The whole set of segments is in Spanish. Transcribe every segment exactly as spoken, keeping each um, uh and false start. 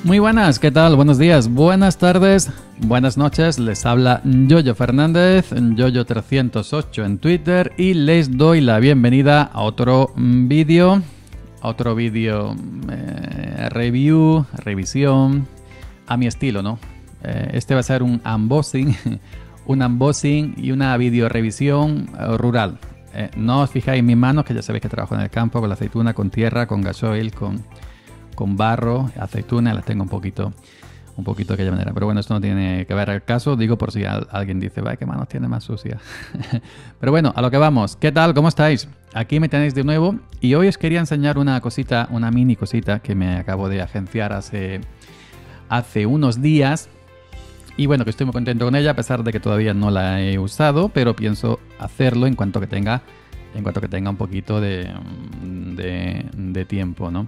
Muy buenas, ¿qué tal? Buenos días, buenas tardes, buenas noches. Les habla Yoyo Fernández, Yoyo trescientos ocho en Twitter, y les doy la bienvenida a otro vídeo, a otro vídeo eh, review, revisión, a mi estilo, ¿no? Eh, este va a ser un unboxing, un unboxing y una video revisión eh, rural. Eh, no os fijáis en mis manos, que ya sabéis que trabajo en el campo con la aceituna, con tierra, con gasoil, con... con barro, aceituna, las tengo un poquito un poquito de aquella manera, pero bueno, esto no tiene que ver al caso, digo por si al, alguien dice, vaya, qué manos tiene más sucias. Pero bueno, a lo que vamos. ¿Qué tal? ¿Cómo estáis? Aquí me tenéis de nuevo y hoy os quería enseñar una cosita, una mini cosita que me acabo de agenciar hace, hace unos días, y bueno, que estoy muy contento con ella, a pesar de que todavía no la he usado, pero pienso hacerlo en cuanto que tenga, en cuanto que tenga un poquito de, de, de tiempo, ¿no?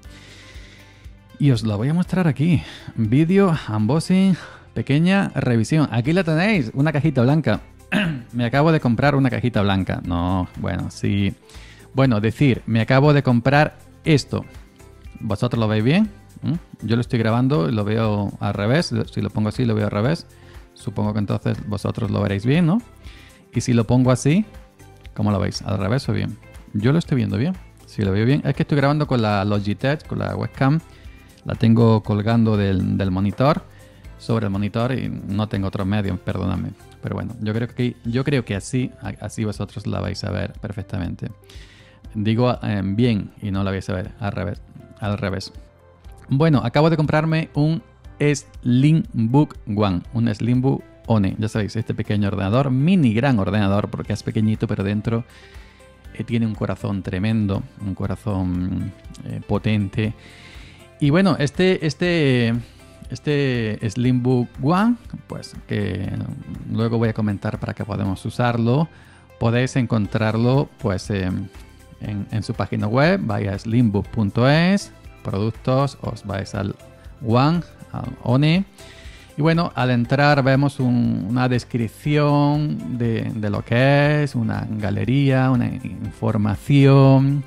Y os la voy a mostrar aquí. Vídeo, unboxing, pequeña revisión. Aquí la tenéis, una cajita blanca. Me acabo de comprar una cajita blanca. No, bueno, sí. Bueno, decir, me acabo de comprar esto. ¿Vosotros lo veis bien? ¿Mm? Yo lo estoy grabando, lo veo al revés. Si lo pongo así, lo veo al revés. Supongo que entonces vosotros lo veréis bien, ¿no? Y si lo pongo así, ¿cómo lo veis? ¿Al revés o bien? Yo lo estoy viendo bien. Si lo veo bien. Es que estoy grabando con la Logitech, con la webcam. La tengo colgando del, del monitor, sobre el monitor, y no tengo otro medio, perdóname. Pero bueno, yo creo que, yo creo que así, así vosotros la vais a ver perfectamente. Digo eh, bien y no la vais a ver al revés, al revés. Bueno, acabo de comprarme un Slimbook One, un Slimbook One. Ya sabéis, este pequeño ordenador, mini gran ordenador, porque es pequeñito, pero dentro eh, tiene un corazón tremendo, un corazón eh, potente. Y bueno, este, este, este Slimbook One, pues que luego voy a comentar para que podamos usarlo, podéis encontrarlo pues eh, en, en su página web, vais a slimbook punto es, productos, os vais al One, al One, y bueno, al entrar vemos un, una descripción de, de lo que es, una galería, una información.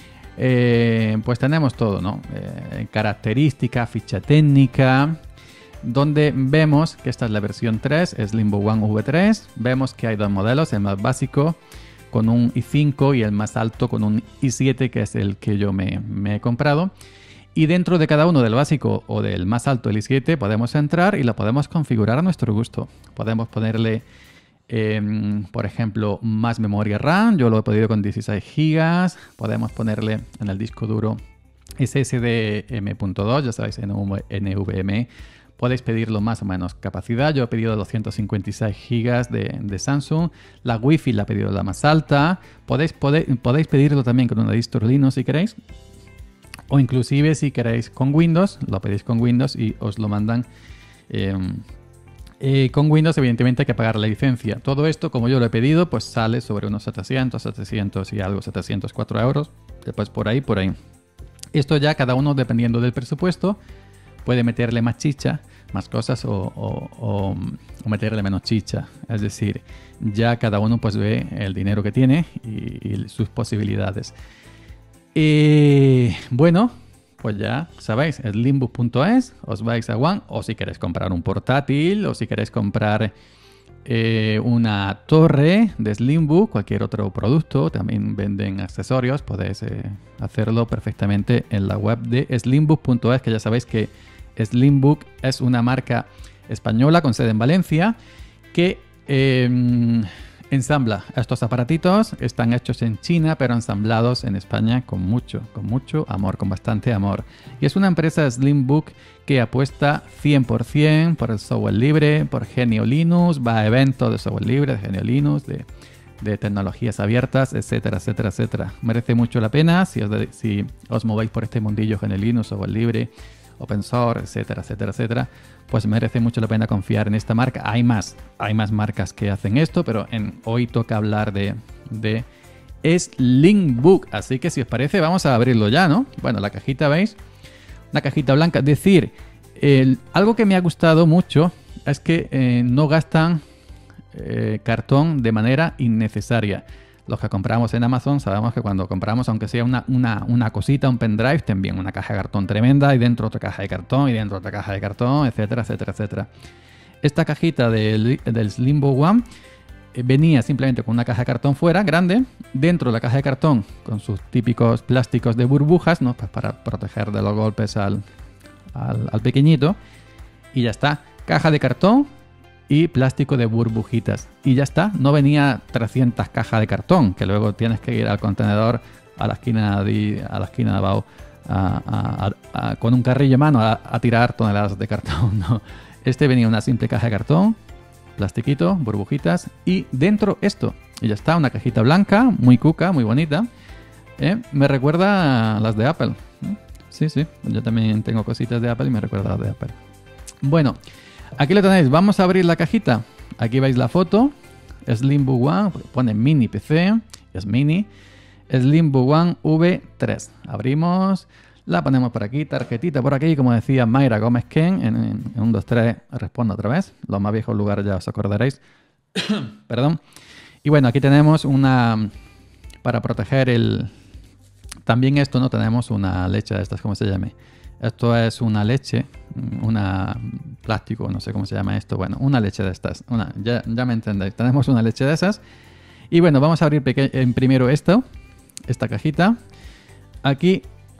Eh, pues tenemos todo, ¿no? Eh, característica, ficha técnica, donde vemos que esta es la versión tres, Slimbook One V tres. Vemos que hay dos modelos, el más básico con un i cinco y el más alto con un i siete, que es el que yo me, me he comprado. Y dentro de cada uno, del básico o del más alto, el i siete, podemos entrar y lo podemos configurar a nuestro gusto. Podemos ponerle... Eh, por ejemplo, más memoria RAM. Yo lo he pedido con dieciséis gigas. Podemos ponerle en el disco duro S S D M punto dos, ya sabéis, N V M e. Podéis pedirlo más o menos capacidad. Yo he pedido doscientos cincuenta y seis gigas de, de Samsung. La Wi-Fi la he pedido la más alta. Podéis, podéis, podéis pedirlo también con una distro Linux si queréis. O inclusive si queréis con Windows, lo pedís con Windows y os lo mandan eh, Eh, con Windows. Evidentemente hay que pagar la licencia. Todo esto, como yo lo he pedido, pues sale sobre unos setecientos, setecientos y algo, setecientos cuatro euros. Después por ahí, por ahí. Esto ya cada uno, dependiendo del presupuesto, puede meterle más chicha, más cosas, o, o, o, o meterle menos chicha. Es decir, ya cada uno pues ve el dinero que tiene y, y sus posibilidades. Eh, bueno... Pues ya sabéis, slimbook punto es, os vais a One, o si queréis comprar un portátil, o si queréis comprar eh, una torre de Slimbook, cualquier otro producto, también venden accesorios, podéis eh, hacerlo perfectamente en la web de slimbook punto es, que ya sabéis que Slimbook es una marca española con sede en Valencia, que eh, ensambla estos aparatitos. Están hechos en China, pero ensamblados en España con mucho, con mucho amor, con bastante amor. Y es una empresa Slimbook que apuesta cien por cien por el software libre, por Genio Linux, va a eventos de software libre, de Genio Linux, de, de tecnologías abiertas, etcétera, etcétera, etcétera. Merece mucho la pena si os, de, si os movéis por este mundillo Genio Linux, software libre, open source, etcétera, etcétera, etcétera, pues merece mucho la pena confiar en esta marca. Hay más, hay más marcas que hacen esto, pero en, hoy toca hablar de, de Slimbook. Así que si os parece, vamos a abrirlo ya, ¿no? Bueno, la cajita, ¿veis? Una cajita blanca. Es decir, el, algo que me ha gustado mucho es que eh, no gastan eh, cartón de manera innecesaria. los que compramos en Amazon sabemos que cuando compramos, aunque sea una, una, una cosita, un pendrive, te envían una caja de cartón tremenda y dentro otra caja de cartón y dentro otra caja de cartón, etcétera, etcétera, etcétera. Esta cajita del, del Slimbook One eh, venía simplemente con una caja de cartón fuera, grande, dentro de la caja de cartón con sus típicos plásticos de burbujas, ¿no? Pues para proteger de los golpes al, al, al pequeñito. Y ya está, caja de cartón y plástico de burbujitas. Y ya está, no venía trescientas cajas de cartón, que luego tienes que ir al contenedor a la esquina de, a la esquina de abajo a, a, a, a, con un carrillo en mano a, a tirar toneladas de cartón, ¿no? Este venía una simple caja de cartón, plastiquito, burbujitas y dentro esto. Y ya está, una cajita blanca, muy cuca, muy bonita. ¿Eh? Me recuerda a las de Apple. ¿Eh? Sí, sí, yo también tengo cositas de Apple y me recuerda a las de Apple. Bueno, aquí lo tenéis. Vamos a abrir la cajita. Aquí veis la foto. Slimbook One, pone mini P C, es mini. Slimbook One V tres. Abrimos. La ponemos por aquí, tarjetita por aquí, como decía Mayra Gómez Ken, en, en, en un, dos, tres, respondo otra vez. Los más viejos lugares ya os acordaréis. Perdón. Y bueno, aquí tenemos una, para proteger el... También esto, ¿no? Tenemos una leche de estas, ¿cómo se llame? Esto es una leche, una plástico, no sé cómo se llama esto. Bueno, una leche de estas. Una, ya, ya me entendéis. Tenemos una leche de esas. Y bueno, vamos a abrir en primero esto, esta cajita. Aquí...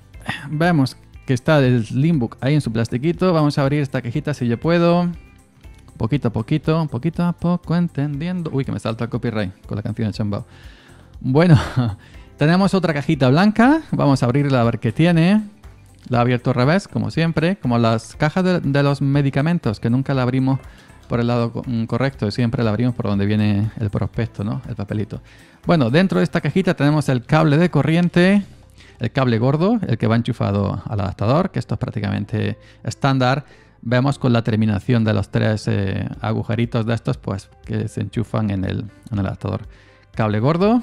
Vemos que está el Slimbook ahí en su plastiquito. Vamos a abrir esta cajita si yo puedo. Poquito a poquito, poquito a poco entendiendo. Uy, que me salta el copyright con la canción de Chambao. Bueno, tenemos otra cajita blanca. Vamos a abrirla a ver qué tiene. La he abierto al revés, como siempre. Como las cajas de, de los medicamentos, que nunca la abrimos por el lado correcto. Siempre la abrimos por donde viene el prospecto, ¿no? El papelito. Bueno, dentro de esta cajita tenemos el cable de corriente. El cable gordo, el que va enchufado al adaptador, que esto es prácticamente estándar. Vemos con la terminación de los tres eh, agujeritos de estos, pues que se enchufan en el, en el adaptador. Cable gordo,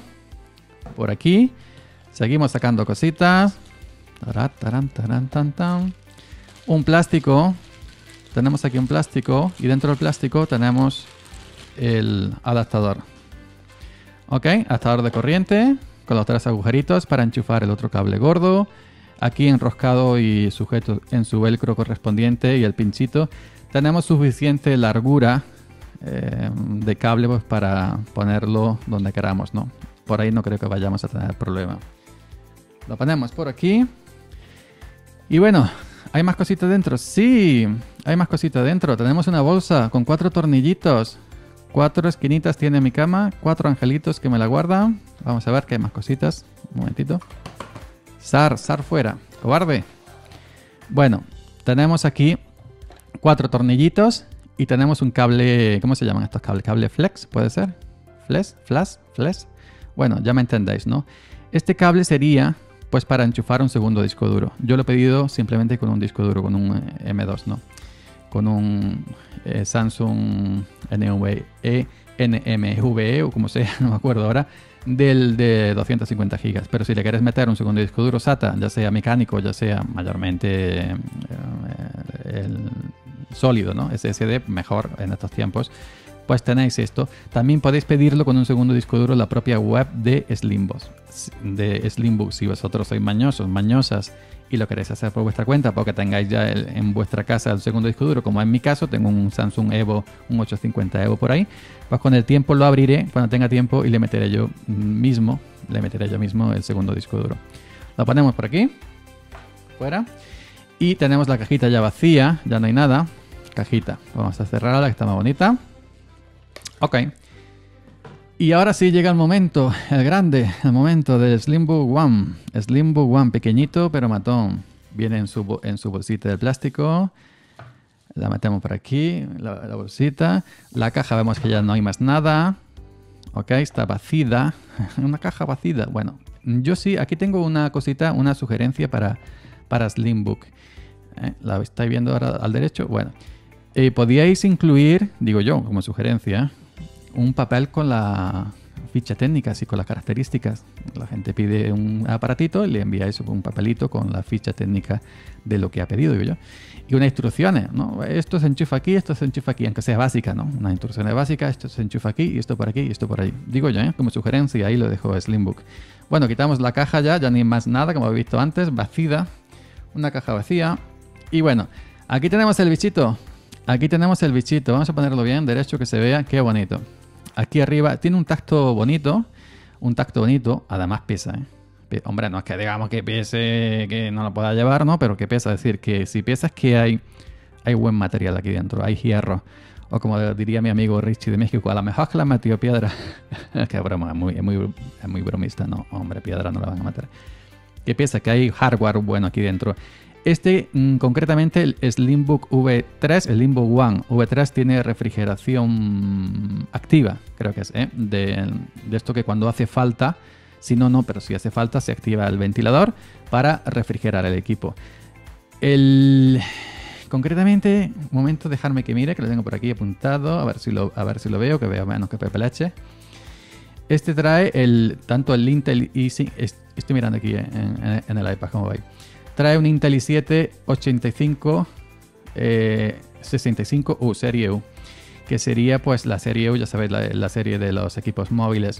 por aquí. Seguimos sacando cositas. Tarán, tarán, tarán, tan, tan. Un plástico. Tenemos aquí un plástico y dentro del plástico tenemos el adaptador. Ok, adaptador de corriente. Con los tres agujeritos para enchufar el otro cable gordo. Aquí enroscado y sujeto en su velcro correspondiente y el pinchito. Tenemos suficiente largura eh, de cable pues, para ponerlo donde queramos, ¿no? Por ahí no creo que vayamos a tener problema. Lo ponemos por aquí. Y bueno, ¿hay más cositas dentro? Sí, hay más cositas dentro. Tenemos una bolsa con cuatro tornillitos. Cuatro esquinitas tiene mi cama. Cuatro angelitos que me la guardan. Vamos a ver que hay más cositas. Un momentito. Sar, Sar fuera. Cobarde. Bueno, tenemos aquí cuatro tornillitos. Y tenemos un cable... ¿Cómo se llaman estos cables? ¿Cable flex? ¿Puede ser? ¿Flex? ¿Flash? ¿Flex? Bueno, ya me entendéis, ¿no? Este cable sería pues para enchufar un segundo disco duro. Yo lo he pedido simplemente con un disco duro, con un M dos, ¿no? Con un eh, Samsung N V E, N M V E o como sea, no me acuerdo ahora, del de doscientos cincuenta gigas. Pero si le quieres meter un segundo disco duro SATA, ya sea mecánico, ya sea mayormente eh, el sólido, ¿no? S S D, mejor en estos tiempos, pues tenéis esto. También podéis pedirlo con un segundo disco duro en la propia web de Slimbook. De Slimbook, si vosotros sois mañosos, mañosas, y lo queréis hacer por vuestra cuenta porque tengáis ya el, en vuestra casa el segundo disco duro, como en mi caso tengo un Samsung Evo, un ochocientos cincuenta Evo por ahí, pues con el tiempo lo abriré cuando tenga tiempo y le meteré yo mismo, le meteré yo mismo el segundo disco duro. Lo ponemos por aquí, fuera, y tenemos la cajita ya vacía, ya no hay nada. Cajita, vamos a cerrarla que está más bonita. Ok. Y ahora sí llega el momento, el grande, el momento del Slimbook One. Slimbook One, pequeñito pero matón. Viene en su, en su bolsita de plástico. La metemos por aquí, la, la bolsita. La caja vemos que ya no hay más nada. Ok, está vacía. Una caja vacía. Bueno, yo sí, aquí tengo una cosita, una sugerencia para, para Slimbook. ¿Eh? ¿La estáis viendo ahora al derecho? Bueno, eh, podíais incluir, digo yo, como sugerencia, un papel con la ficha técnica, así con las características. La gente pide un aparatito y le enviáis un papelito con la ficha técnica de lo que ha pedido, digo yo. y unas instrucciones, ¿no? Esto se enchufa aquí, esto se enchufa aquí, aunque sea básica, ¿no? Unas instrucciones básicas, esto se enchufa aquí, y esto por aquí, y esto por ahí. Digo yo, ¿eh? Como sugerencia, ahí lo dejo Slimbook. Bueno, quitamos la caja ya, ya ni más nada, como habéis visto antes, vacía. Una caja vacía. Y bueno, aquí tenemos el bichito. Aquí tenemos el bichito. Vamos a ponerlo bien, derecho, que se vea. Qué bonito. Aquí arriba tiene un tacto bonito. Un tacto bonito. Además pesa, ¿eh? Hombre, no es que digamos que pese, que no lo pueda llevar, ¿no? Pero que pesa, es decir, que si piensas que hay, hay buen material aquí dentro, hay hierro. O como diría mi amigo Richie de México, a lo mejor que le han metido piedra. Qué broma, es muy, es, muy, es muy bromista, ¿no? Hombre, piedra no la van a meter. Que piensa que hay hardware bueno aquí dentro. Este, mmm, concretamente, el Slimbook V tres, el Slimbook One V tres tiene refrigeración activa, creo que es, ¿eh? De, de esto que cuando hace falta... Si no, no, pero si hace falta se activa el ventilador para refrigerar el equipo. El... Concretamente, un momento, dejarme que mire, que lo tengo por aquí apuntado, a ver si lo, a ver si lo veo, que veo menos que Pepe Leche. Este trae el, tanto el Intel i cinco, estoy mirando aquí en, en, en el iPad, como veis. Trae un Intel i siete ochenta y cinco eh, sesenta y cinco U, serie U, que sería pues la serie U, ya sabéis, la, la serie de los equipos móviles.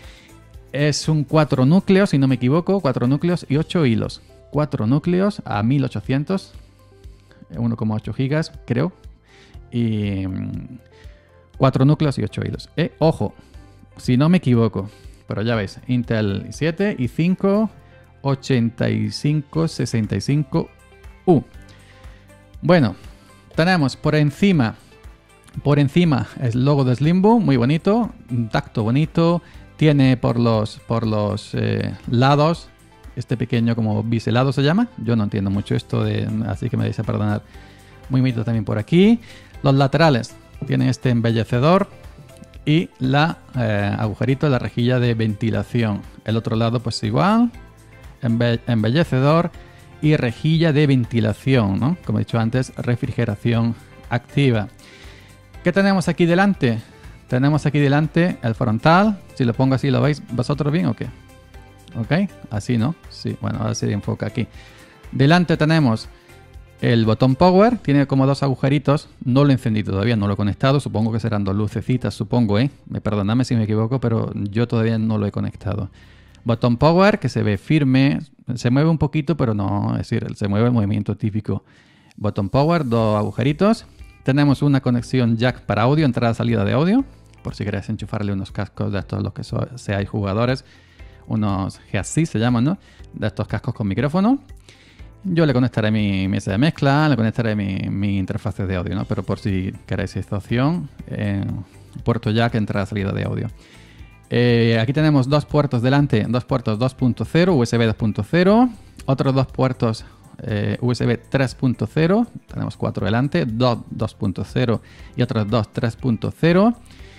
Es un cuatro núcleos, si no me equivoco, cuatro núcleos y ocho hilos. cuatro núcleos a mil ochocientos, uno coma ocho gigas, creo. Y cuatro núcleos y ocho hilos. Eh, ojo, si no me equivoco, pero ya veis, Intel i siete, i cinco, ochenta y cinco sesenta y cinco U. Bueno, tenemos por encima, por encima el logo de Slimbook, muy bonito, un tacto bonito. Tiene por los, por los eh, lados, este pequeño como biselado se llama. Yo no entiendo mucho esto, de, así que me vais a perdonar. Muy bonito también por aquí. Los laterales tienen este embellecedor y la eh, agujerito, la rejilla de ventilación. El otro lado pues igual, embe embellecedor y rejilla de ventilación, ¿no? Como he dicho antes, refrigeración activa. ¿Qué tenemos aquí delante? Tenemos aquí delante el frontal. Si lo pongo así, ¿lo veis vosotros bien o qué? ¿Ok? Así, ¿no? Sí, bueno, ahora se enfoca aquí. Delante tenemos el botón power. Tiene como dos agujeritos. No lo he encendido todavía, no lo he conectado. Supongo que serán dos lucecitas, supongo, ¿eh? Perdonadme si me equivoco, pero yo todavía no lo he conectado. Botón power, que se ve firme. Se mueve un poquito, pero no, es decir, se mueve el movimiento típico. Botón power, dos agujeritos. Tenemos una conexión jack para audio, entrada-salida de audio. Por si queréis enchufarle unos cascos de estos, los que so seáis jugadores, unos G A C se llaman, ¿no? De estos cascos con micrófono. Yo le conectaré mi mesa de mezcla, le conectaré mi, mi interfaz de audio, ¿no? Pero por si queréis esta opción, eh, puerto jack, entrada-salida de audio. Eh, aquí tenemos dos puertos delante, dos puertos dos punto cero, U S B dos punto cero, otros dos puertos eh, U S B tres punto cero, tenemos cuatro delante, dos dos punto cero y otros dos tres punto cero.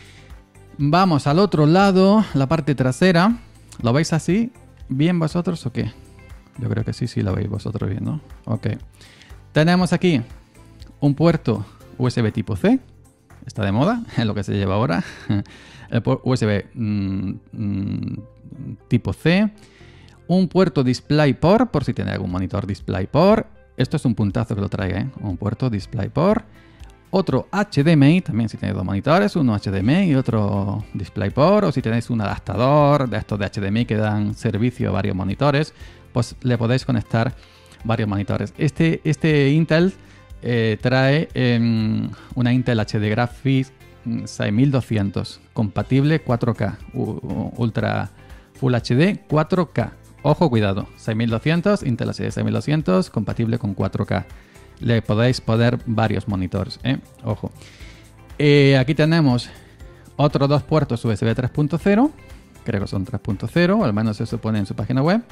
Vamos al otro lado, la parte trasera. ¿Lo veis así? ¿Bien vosotros o qué? Yo creo que sí, sí lo veis vosotros bien, ¿no? Ok. Tenemos aquí un puerto U S B tipo C. Está de moda, es lo que se lleva ahora. El U S B mmm, mmm, tipo C. Un puerto DisplayPort, por si tenéis algún monitor DisplayPort. Esto es un puntazo que lo traiga, ¿eh? Un puerto DisplayPort. Otro H D M I, también si tenéis dos monitores, uno H D M I y otro DisplayPort, o si tenéis un adaptador de estos de H D M I que dan servicio a varios monitores, pues le podéis conectar varios monitores. Este, este Intel eh, trae eh, una Intel H D Graphics seis mil doscientos, compatible cuatro K, Ultra Full H D cuatro K. Ojo, cuidado, seis mil doscientos, Intel H D seis mil doscientos, compatible con cuatro K. Le podéis poner varios monitores, ¿eh? Ojo. Eh, aquí tenemos otros dos puertos U S B tres punto cero. Creo que son tres punto cero, o al menos eso pone en su página web.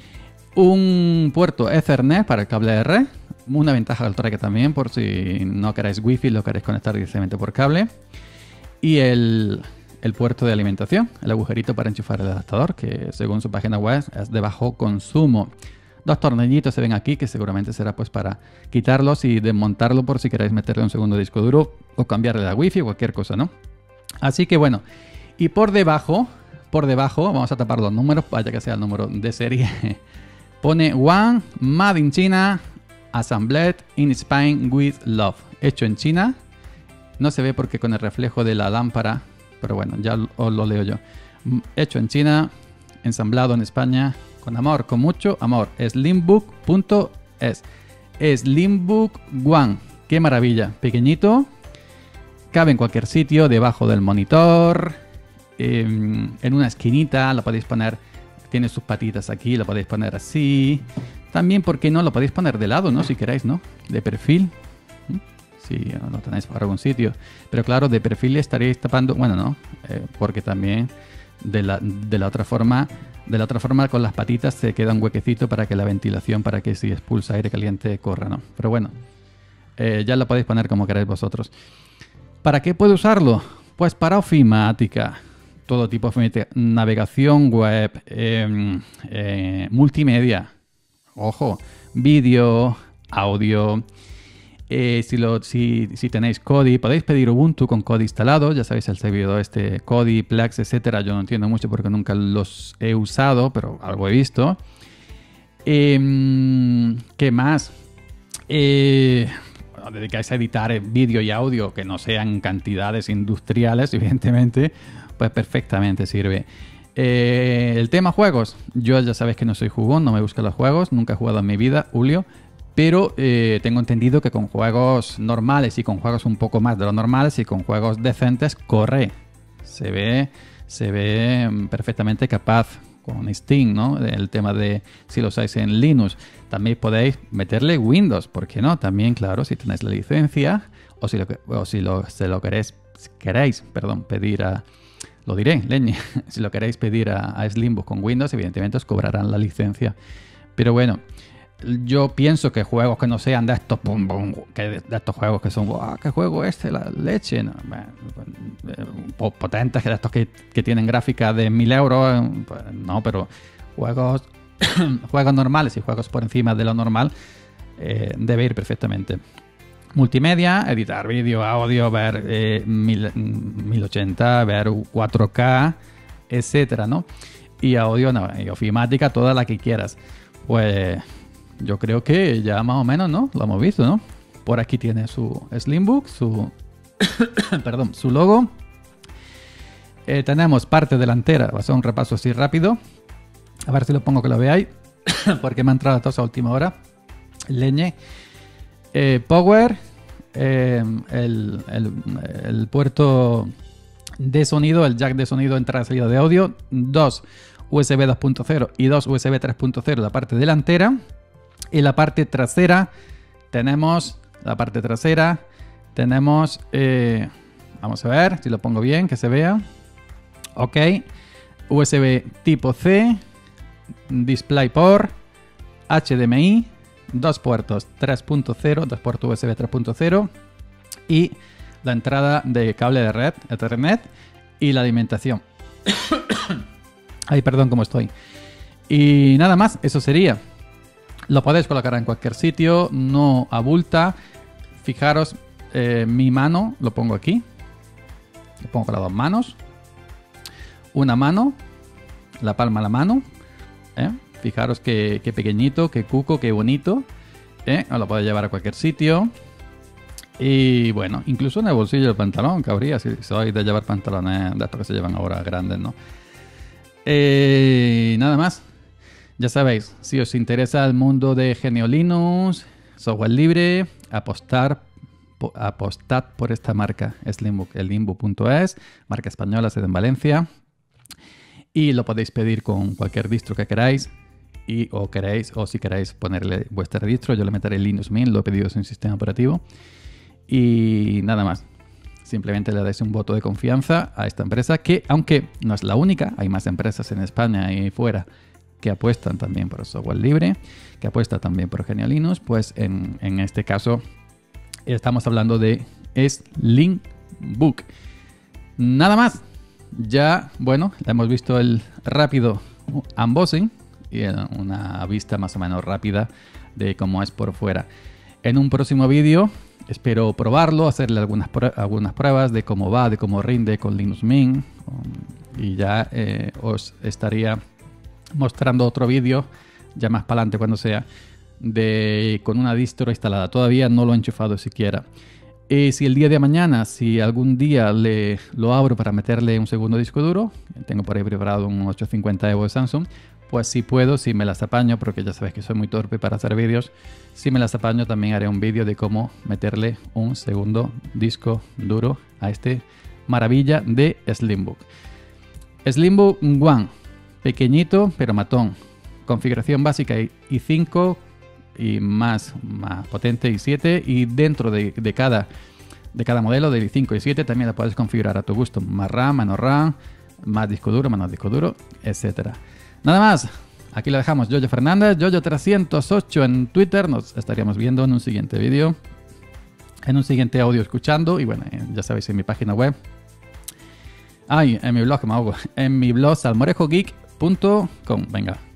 Un puerto Ethernet para el cable R. Una ventaja del track también, por si no queréis Wi-Fi, lo queréis conectar directamente por cable. Y el, el puerto de alimentación, el agujerito para enchufar el adaptador, que según su página web es de bajo consumo. Dos tornillitos se ven aquí, que seguramente será pues para quitarlos y desmontarlo por si queréis meterle un segundo disco duro o cambiarle la wifi o cualquier cosa, ¿no? Así que bueno, y por debajo, por debajo, vamos a tapar los números, vaya que sea el número de serie. Pone One Made in China Assembled in Spain with love. Hecho en China. No se ve porque con el reflejo de la lámpara, pero bueno, ya os lo leo yo. Hecho en China, ensamblado en España, con amor, con mucho amor. Slimbook punto es. Slimbook One. Qué maravilla. Pequeñito. Cabe en cualquier sitio, debajo del monitor, eh, en una esquinita, lo podéis poner, tiene sus patitas aquí, lo podéis poner así. También, ¿por qué no? Lo podéis poner de lado, ¿no? Si queréis, ¿no? De perfil. Si lo tenéis por algún sitio. Pero claro, de perfil estaréis tapando, bueno, no, eh, porque también de la, de la otra forma, de la otra forma con las patitas se queda un huequecito para que la ventilación, para que si expulsa aire caliente corra, ¿no? Pero bueno, eh, ya lo podéis poner como queráis vosotros. ¿Para qué puedo usarlo? Pues para ofimática, todo tipo de ofimática, navegación web, eh, eh, multimedia, ojo, vídeo, audio. Eh, si, lo, si, si tenéis Kodi, podéis pedir Ubuntu con Kodi instalado. Ya sabéis, el servidor este, Kodi, Plex, etcétera. Yo no entiendo mucho porque nunca los he usado, pero algo he visto. Eh, ¿Qué más? Eh... dedicáis a editar vídeo y audio que no sean cantidades industriales, evidentemente, pues perfectamente sirve. Eh, el tema juegos, yo ya sabéis que no soy jugón, no me busco los juegos, nunca he jugado en mi vida, Julio, pero eh, tengo entendido que con juegos normales y con juegos un poco más de lo normales y con juegos decentes corre, se ve, se ve perfectamente capaz. Con Steam, ¿no? El tema de si lo usáis en Linux. También podéis meterle Windows, ¿por qué no? También, claro, si tenéis la licencia o si lo, o si lo, se lo queréis, queréis perdón, pedir a... Lo diré, leñe. Si lo queréis pedir a, a Slimbook con Windows, evidentemente os cobrarán la licencia. Pero bueno, yo pienso que juegos que no sean de estos, pum, pum, que de estos juegos que son, wow, ¿qué juego este? La leche, ¿no? Bueno, potentes, de estos que, que tienen gráfica de mil euros, pues no, pero juegos, juegos normales y juegos por encima de lo normal eh, debe ir perfectamente. Multimedia, editar vídeo, audio, ver eh, mil ochenta, ver cuatro K, etcétera, ¿no? Y audio, no, y ofimática, toda la que quieras. Pues yo creo que ya más o menos, ¿no? Lo hemos visto, ¿no? Por aquí tiene su Slimbook, su perdón, su logo. Eh, tenemos parte delantera, va a ser un repaso así rápido. A ver si lo pongo que lo veáis, porque me ha entrado tos a última hora. Leñe. Eh, power, eh, el, el, el puerto de sonido, el jack de sonido, entrada y salida de audio, dos U S B dos punto cero y dos U S B tres punto cero la parte delantera. Y la parte trasera tenemos, la parte trasera tenemos, eh, vamos a ver si lo pongo bien, que se vea. Ok, U S B tipo C, DisplayPort, H D M I, dos puertos tres punto cero, dos puertos U S B tres punto cero y la entrada de cable de red, Ethernet y la alimentación. Ay, perdón, cómo estoy. Y nada más, eso sería. Lo podéis colocar en cualquier sitio, no abulta. Fijaros, eh, mi mano, lo pongo aquí. Lo pongo con las dos manos. Una mano, la palma de la mano. ¿eh? Fijaros qué, qué pequeñito, qué cuco, qué bonito. ¿eh? Os lo podéis llevar a cualquier sitio. Y bueno, incluso en el bolsillo del pantalón cabría, si sois de llevar pantalones de estos que se llevan ahora grandes, ¿no? Eh, nada más. Ya sabéis, si os interesa el mundo de G N U Linux, software libre, apostar, po, apostad por esta marca, Slimbook, slimbook punto es, marca española, sede en Valencia. Y lo podéis pedir con cualquier distro que queráis. Y, o, queréis, o si queréis ponerle vuestra distro, yo le meteré Linux Mint, lo he pedido sin sistema operativo. Y nada más. Simplemente le dais un voto de confianza a esta empresa que, aunque no es la única, hay más empresas en España y fuera que apuestan también por el software libre, que apuestan también por G N U Linux, pues en, en este caso estamos hablando de Slimbook. Nada más. Ya, bueno, hemos visto el rápido unboxing y una vista más o menos rápida de cómo es por fuera. En un próximo vídeo espero probarlo, hacerle algunas, algunas pruebas de cómo va, de cómo rinde con Linux Mint, y ya eh, os estaría mostrando otro vídeo ya más para adelante cuando sea de, con una distro instalada. Todavía no lo he enchufado siquiera. Y si el día de mañana, si algún día le, lo abro para meterle un segundo disco duro, tengo por ahí preparado un ochocientos cincuenta Evo de Samsung, pues si puedo, si me las apaño, porque ya sabes que soy muy torpe para hacer vídeos, si me las apaño también haré un vídeo de cómo meterle un segundo disco duro a este maravilla de Slimbook. Slimbook One, pequeñito pero matón, configuración básica i cinco y más, más potente i siete, y dentro de, de, cada, de cada modelo del i cinco y i siete también la puedes configurar a tu gusto, más RAM, menos RAM, más disco duro, menos disco duro, etcétera. Nada más, aquí lo dejamos. Yoyo Fernández, Yoyo trescientos ocho en Twitter. Nos estaríamos viendo en un siguiente vídeo, en un siguiente audio escuchando, y bueno, ya sabéis, en mi página web, ay, en mi blog, me ahogo, en mi blog salmorejogeek punto com. Venga,